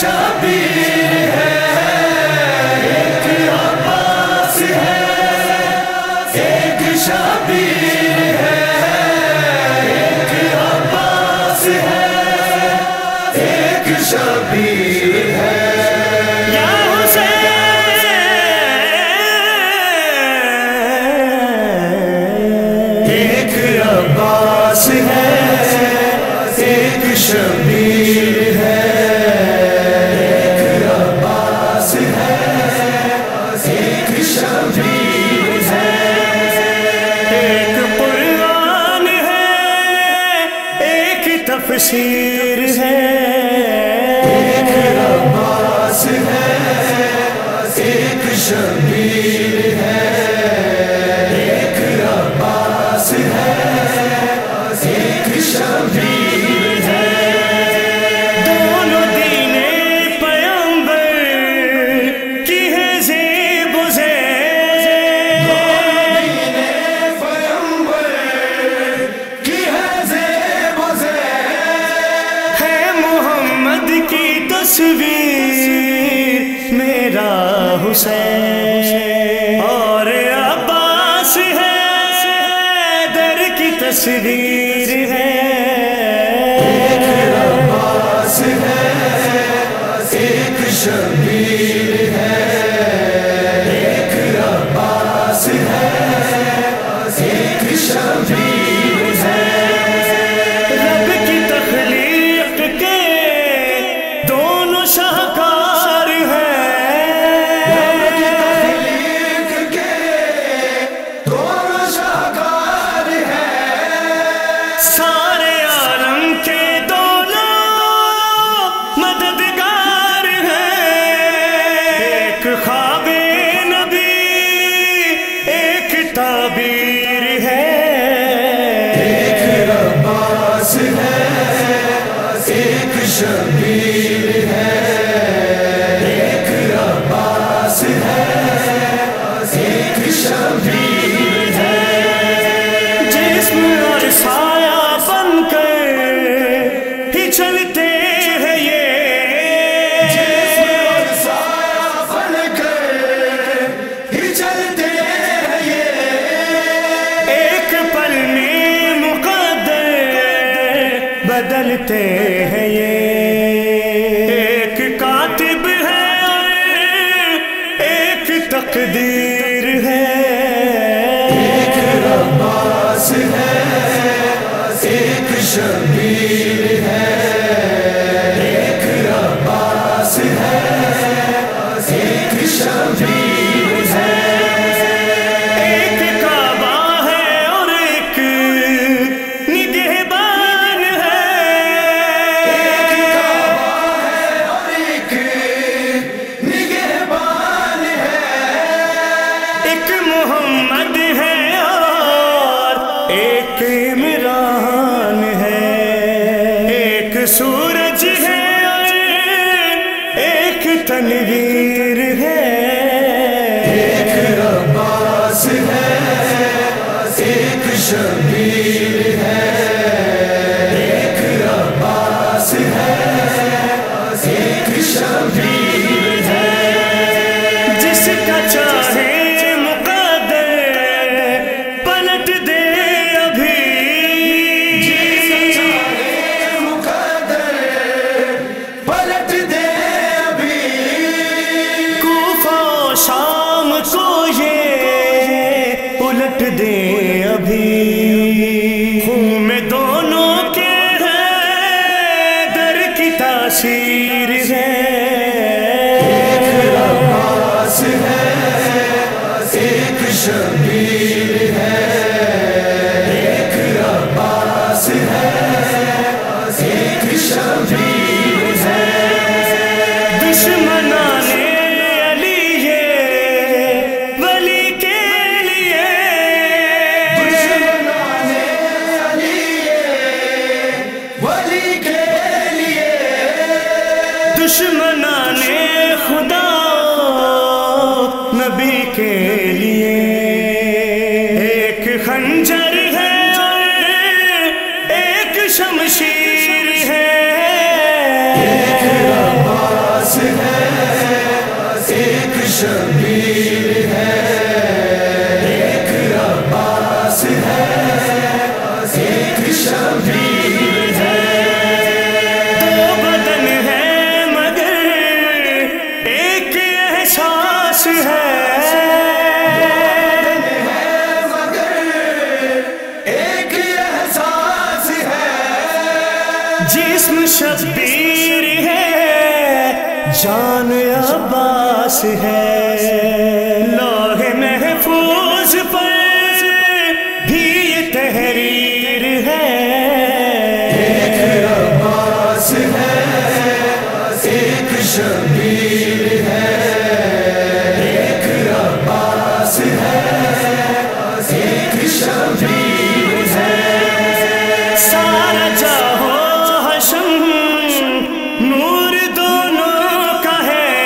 شبیر ہے، ایک عباس ہے، ایک شبیر ہے، ایک عباس ہے، ایک شبیر ہے۔ یا حسین ایک عباس ہے، ایک شبیر ہے، ایک عباس ہے، ایک شبیر ہے۔ ایک قرآن ہے، ایک تفسیر ہے، ایک عباس ہے، ایک شبیر ہے، ایک عباس ہے، ایک شبیر ہے۔ دونوں دین پیغمبر کی ہے زیب و زیر، دین پیغمبر کی ہے زیب و زیر، ہے محمد کی تصویر میرا حسین، اور عباس ہے در کی تصویر ہے، ایک عباس ہے، ایک شبیر ہے، ایک عباس ہے، ایک شبیر ہے۔ رب کی تخلیق کے دونوں شاہکار ہیں، رب کی تخلیق کے دونوں شاہکار ہیں، سارے عالم کے دونوں مددگار ہیں، ایک خواب نبی ایک تعبیر ہے، ایک عباس ہے، ایک شبیر ہے، ایک عباس ہے، ایک شبیر ہے۔ جسم اور سایہ بن کر ہی چلتے ہیں یہ، جسم اور سایہ بن کر ہی چلتے ہیں یہ، ایک پل میں مقدر بدلتے ہیں یہ، ایک کاتب ہے ایک تقدیر ہے، ایک عباس ہے، ایک شبیر ہے، ایک عباس ہے، ایک شبیر ہے۔ ایک کعبہ ہے اور ایک نگہبان ہے، ایک کعبہ ہے اور ایک نگہبان ہے، ایک محمد ہے اور ایک عمران ہے، ایک سورج ہے اور ایک تنویر ہے، ایک عباس ہے، ایک شبیر ہے، ایک عباس ہے، ایک شبیر ہے۔ جس کا چاہے مقدر پلٹ دے ابھی، جس کا چاہے مقدر پلٹ دے ابھی، کوفہ و شام کو یہ الٹ دے ابھی، خون میں دونوں کے ہے در کی تاثیر ہے، ایک عباس ہے، ایک شبیر ہے، ایک عباس ہے، ایک شبیر ہے۔ دشمنان علی یہ ولی کے لیے، دشمنان علی یہ ولی کے لیے، دشمنان خدا نبی کے لیے، ایک خنجر ہے اور ایک شمشیر ہے، ایک عباس عباس ہے، ایک شبیر ہے، ایک عباس ہے، ایک شبیر ہے۔ دو بدن ہے مگر ایک احساس ہے، جسم شبیر ہے، جان عباس ہے، لوح محفوظ پر بھی یہ تحریر ہے۔ ایک عباس ہے، ایک شبیر ہے، ایک عباس ہے، ایک شبیر ہے۔ سارا چاہو نور دونوں کا ہے،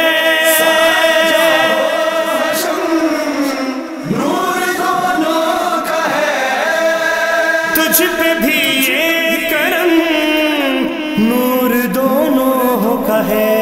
نور دونوں کا ہے، تجھ پہ بھی یہ کرم نور دونوں کا ہے۔